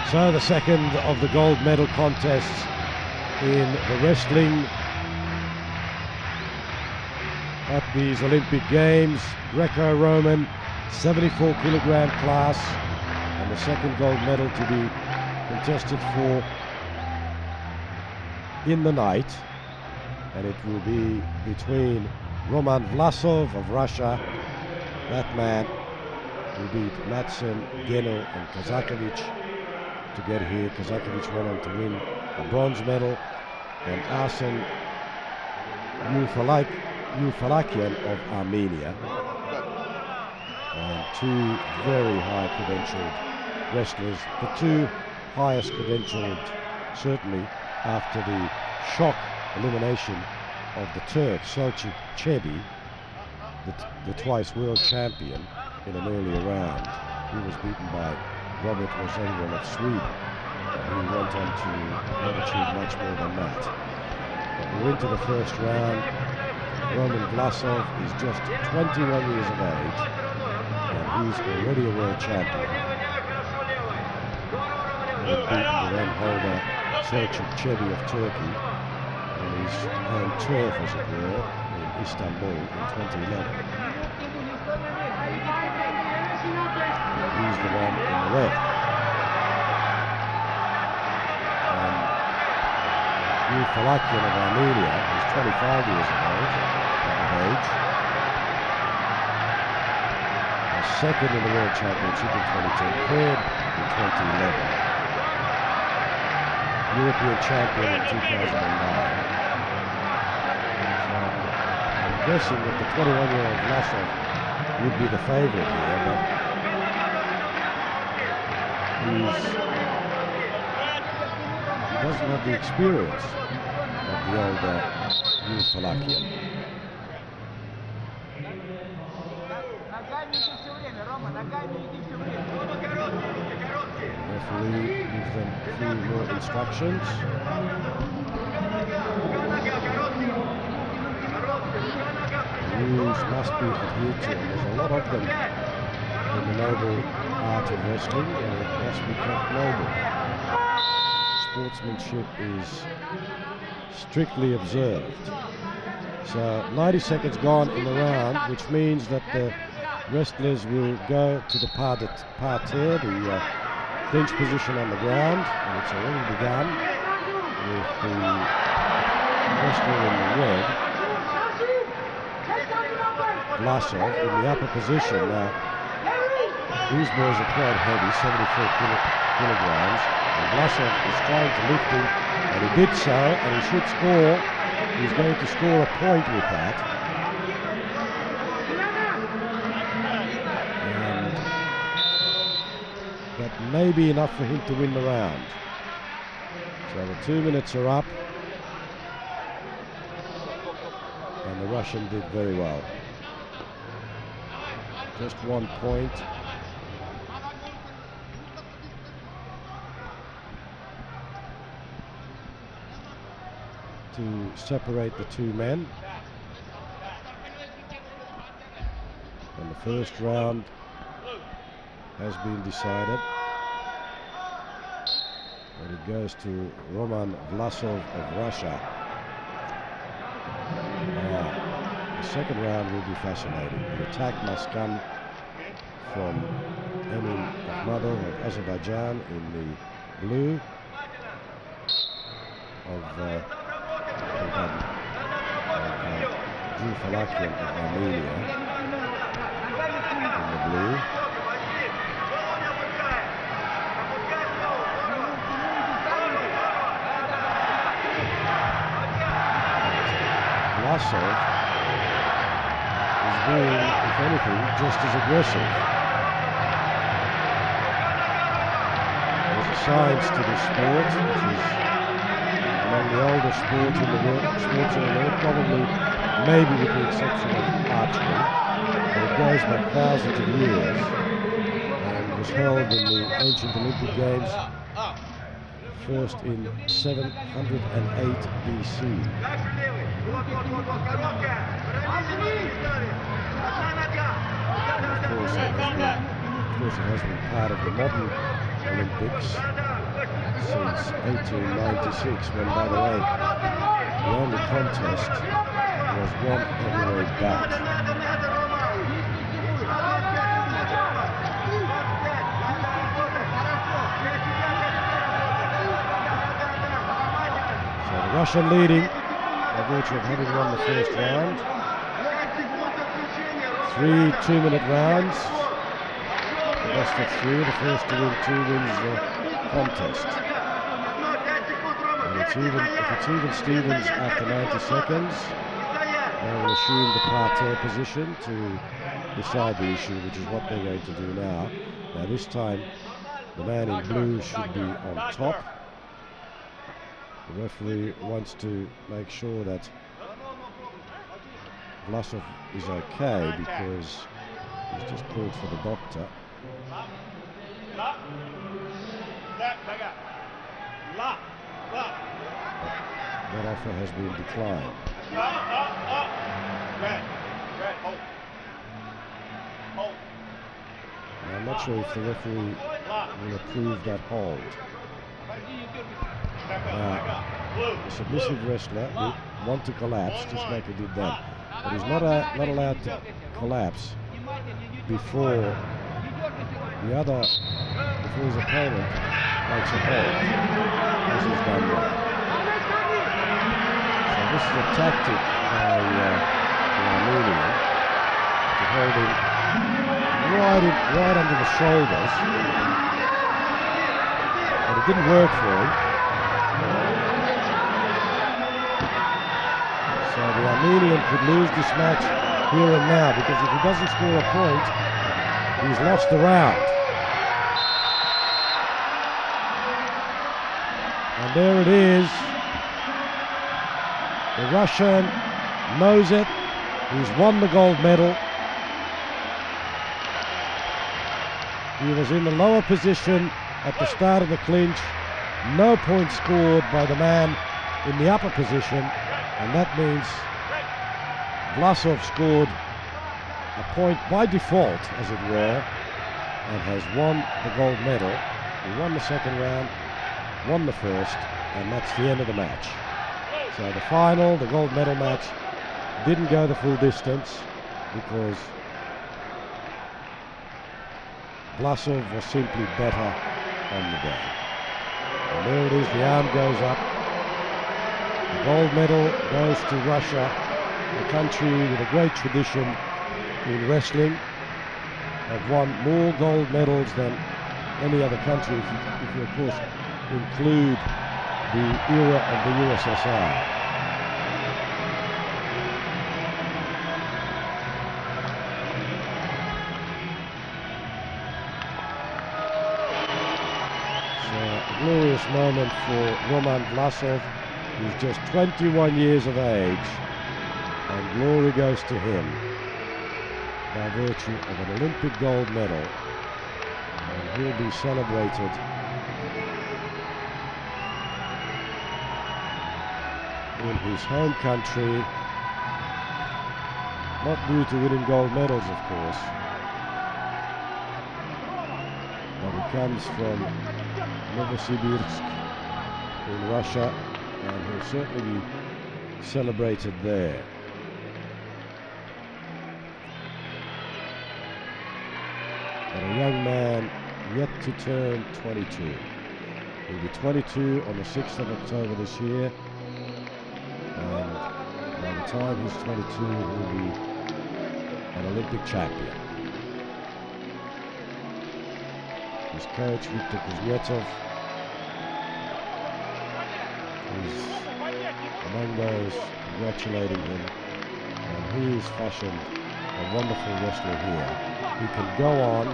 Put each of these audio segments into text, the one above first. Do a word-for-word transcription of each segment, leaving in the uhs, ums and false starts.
So the second of the gold medal contests in the wrestling at these Olympic Games, Greco-Roman seventy-four kilogram class, and the second gold medal to be contested for in the night, and it will be between Roman Vlasov of Russia. That man who beat Madsen, Geno and Kazakovich to get here. Kazakovich went on to win a bronze medal, and Arsen Julfalakyan of Armenia. And two very high credentialed wrestlers, the two highest credentialed certainly after the shock elimination of the Turk Selçuk Çebi, the, the twice world champion, in an earlier round. He was beaten by Robert Rosengren of Sweden, who went on to not achieve much more than that. But we're into the first round. Roman Vlasov is just twenty-one years of age, and he's already a world champion. He had beaten the then holder Selçuk Çebi of Turkey on his own turf, as it were, in Istanbul in twenty eleven. And he's the one in the red. And Julfalakyan of Armenia is twenty-five years of old, of age. A second in the World Championship in twenty ten, third in twenty eleven. European champion in two thousand nine. So I'm guessing that the twenty-one-year-old Vlasov would be the favourite here, but he's, he doesn't have the experience of the older Julfalakyan. The referee gives them a few more instructions. The rules must be adhered to, and there's a lot of them in the noble art of wrestling, and it must be kept noble. Sportsmanship is strictly observed. So ninety seconds gone in the round, which means that the wrestlers will go to the parterre, the uh, clinch position on the ground, and it's already begun with the wrestler in the red, Vlasov, in the upper position. Now, these boys are quite heavy, seventy-four kilo kilograms, and Vlasov is trying to lift him, and he did so, and he should score. He's going to score a point with that. That may be enough for him to win the round. So the two minutes are up, and the Russian did very well. Just one point. To separate the two men. And the first round has been decided, and it goes to Roman Vlasov of Russia. Now, the second round will be fascinating. The attack must come from Emin Akhmadov of Azerbaijan in the blue, of, uh, of uh, Julfalakyan of Armenia in the blue. Vlasov is being, if anything, just as aggressive. There's a science to this sport, which is among the older sports in the world, sports in the world, probably, maybe with the exception of archery, but it goes back thousands of years and was held in the ancient Olympic Games first in seven hundred eight B C. Of course, it has been, of course, it has been part of the modern Olympics. since eighteen ninety-six, when, by the way, the only contest was one heavyweight bout. So the Russian leading by virtue of having won the first round. Three two-minute rounds. The best of three. The first to win two wins the contest. And it's even, if it's even Stevens after ninety seconds, they will assume the parterre position to decide the issue, which is what they're going to do now. Now this time, the man in blue should be on top. The referee wants to make sure that Vlasov is okay, because he's just called for the doctor. But that offer has been declined. Now, I'm not sure if the referee will approve that hold. Now, a submissive wrestler will want to collapse, just like he did then. But he's not, a, not allowed to collapse before the other, before his opponent makes a hold, as he's done now. So this is a tactic by uh, the Armenian to hold him right, in, right under the shoulders. But it didn't work for him. So the Armenian could lose this match here and now, because if he doesn't score a point, he's lost the round. And there it is. The Russian knows it. He's won the gold medal. He was in the lower position at the start of the clinch. No points scored by the man in the upper position. And that means Vlasov scored a point by default, as it were, and has won the gold medal. He won the second round, won the first, and that's the end of the match. So the final, the gold medal match, didn't go the full distance because Vlasov was simply better on the day. And there it is, the arm goes up. The gold medal goes to Russia, a country with a great tradition in wrestling. Have won more gold medals than any other country, if you, if you of course include the era of the U S S R. So a glorious moment for Roman Vlasov. He's just twenty-one years of age, and glory goes to him by virtue of an Olympic gold medal, and he'll be celebrated in his home country, not due to winning gold medals, of course, but he comes from Novosibirsk in Russia, and he'll certainly be celebrated there. But a young man yet to turn twenty-two. He'll be twenty-two on the sixth of October this year, and by the time he's twenty-two, he'll be an Olympic champion. His coach, Viktor Kuznetsov, is among those congratulating him, and he has fashioned a wonderful wrestler here. He can go on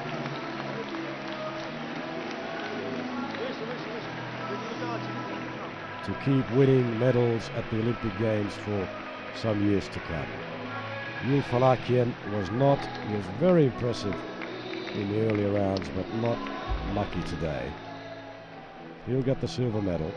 to keep winning medals at the Olympic Games for some years to come. Julfalakyan was not, he was very impressive in the earlier rounds, but not lucky today. He'll get the silver medal.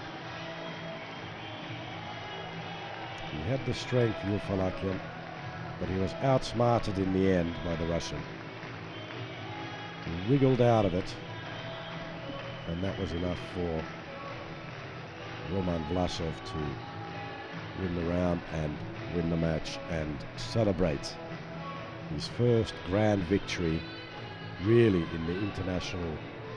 He had the strength, Julfalakyan, but he was outsmarted in the end by the Russian. He wriggled out of it, and that was enough for Roman Vlasov to win the round and win the match and celebrate his first grand victory really in the international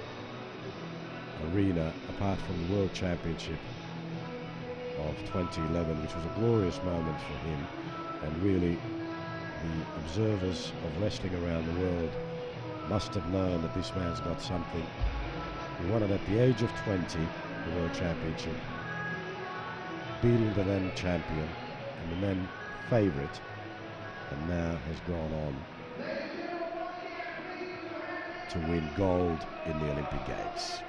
arena, apart from the World Championship of twenty eleven, which was a glorious moment for him. And really the observers of wrestling around the world must have known that this man's got something. He won it at the age of twenty, the World Championship, beating the then champion and the then favourite, and now has gone on to win gold in the Olympic Games.